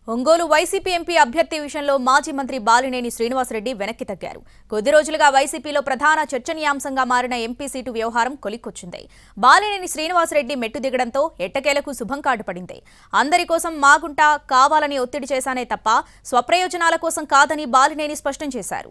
Ongole YCP MP అభ్యర్థి విషయంలో మాజీ మంత్రి బాలినేని శ్రీనివాసరెడ్డి వెనక్కి తగ్గారు. కొద్ది రోజులుగా వైసీపీలో ప్రధాన చర్చనీయాంశంగా మారిన ఎంపీ సీటు వ్యవహారం కొలిక్కొచ్చింది. బాలినేని శ్రీనివాసరెడ్డి మెట్టు దిగడంతో ఎట్టకేలకు శుభం కార్డు పడింది. అందరి కోసం మాగుంట కావాలని ఒత్తిడి చేశానే తప్ప స్వప్రయోజనాల కోసం కాదని బాలినేని స్పష్టం చేశారు.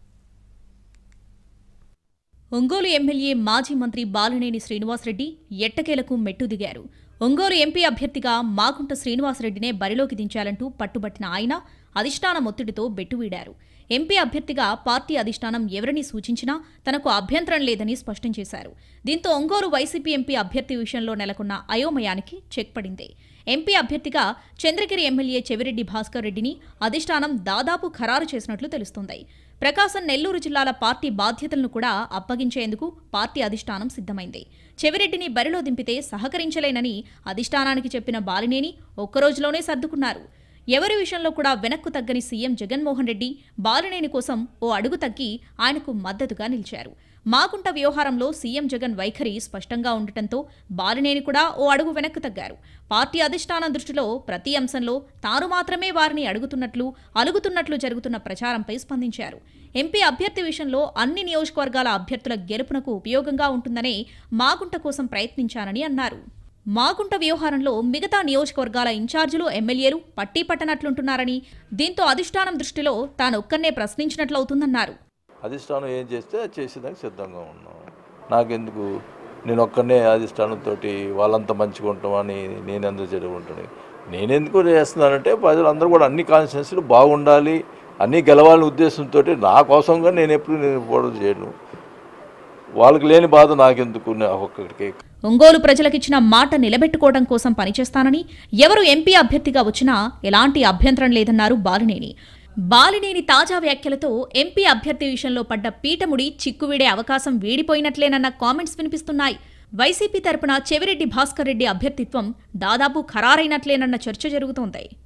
ఒంగోలు ఎమ్మెల్యే మాజీ మంత్రి బాలినేని శ్రీనివాసరెడ్డి ఎట్టకేలకు మెట్టు దిగారు. ఒంగోలు ఎంపీ అభ్యర్థిగా మాగుంట శ్రీనివాసరెడ్డినే బరిలోకి దించాలంటూ పట్టుబట్టిన ఆయన అధిష్టానం ఒత్తిడితో బెట్టువీడారు. ఎంపీ అభ్యర్థిగా పార్టీ అధిష్టానం ఎవరిని సూచించినా తనకు అభ్యంతరం లేదని స్పష్టం చేశారు. దీంతో ఒంగోలు వైసీపీ ఎంపీ అభ్యర్థి విషయంలో నెలకొన్న అయోమయానికి చెక్ పడింది. ఎంపీ అభ్యర్థిగా చంద్రగిరి ఎమ్మెల్యే చెవిరెడ్డి భాస్కర్ రెడ్డిని అధిష్టానం దాదాపు ఖరారు చేసినట్లు తెలుస్తోంది. ప్రకాశం, నెల్లూరు జిల్లాల పార్టీ బాధ్యతలను కూడా అప్పగించేందుకు పార్టీ అధిష్టానం సిద్ధమైంది. చెవిరెడ్డిని బరిలో దింపితే సహకరించలేనని అధిష్టానానికి చెప్పిన బాలినేని ఒక్కరోజులోనే సర్దుకున్నారు. ఎవరి విషయంలో కూడా వెనక్కు తగ్గని సీఎం జగన్మోహన్ రెడ్డి బాలినేని కోసం ఓ అడుగు తగ్గి ఆయనకు మద్దతుగా నిలిచారు. మాగుంట వ్యవహారంలో సీఎం జగన్ వైఖరి స్పష్టంగా ఉండటంతో బాలినేని కూడా ఓ అడుగు వెనక్కు తగ్గారు. పార్టీ అధిష్టానం దృష్టిలో ప్రతి అంశంలో తాను మాత్రమే వారిని అలుగుతున్నట్లు జరుగుతున్న ప్రచారంపై స్పందించారు. ఎంపీ అభ్యర్థి విషయంలో అన్ని నియోజకవర్గాల అభ్యర్థుల గెలుపునకు ఉపయోగంగా ఉంటుందనే మాగుంట కోసం ప్రయత్నించానని అన్నారు. మాగుంట వ్యవహారంలో మిగతా నియోజకవర్గాల ఇన్ఛార్జీలు, ఎమ్మెల్యేలు పట్టీ పట్టనట్లుంటున్నారని, దీంతో అధిష్టానం దృష్టిలో తానొక్కనే ప్రశ్నించినట్లవుతుందన్నారు. అధిష్టానం ఏం చేస్తే అది చేసేదానికి సిద్ధంగా ఉన్నాం. నాకెందుకు, నేను ఒక్కనే అధిష్టానంతో వాళ్ళంతా మంచిగా ఉంటామని నేనెందుకు జరుగుంటాను. నేనెందుకు చేస్తున్నానంటే ప్రజలందరూ కూడా అన్ని కాన్స్టిట్యున్సీలు బాగుండాలి, అన్నీ గెలవాలనే ఉద్దేశంతో నా కోసంగా నేను ఎప్పుడు పోవడం చేయను. వాళ్ళకి లేని బాధ నాకెందుకు ఒక్కడికి. ఒంగోలు ప్రజలకిచ్చిన మాట నిలబెట్టుకోవడం కోసం పనిచేస్తానని, ఎవరు ఎంపీ అభ్యర్థిగా వచ్చినా ఎలాంటి అభ్యంతరం లేదన్నారు బాలినేని. బాలినేని తాజా వ్యాఖ్యలతో ఎంపీ అభ్యర్థి విషయంలో పడ్డ పీటముడి చిక్కువీడే అవకాశం వీడిపోయినట్లేనన్న కామెంట్స్ వినిపిస్తున్నాయి. వైసీపీ తరపున చెవిరెడ్డి భాస్కర్ రెడ్డి అభ్యర్థిత్వం దాదాపు ఖరారైనట్లేనన్న చర్చ జరుగుతోంది.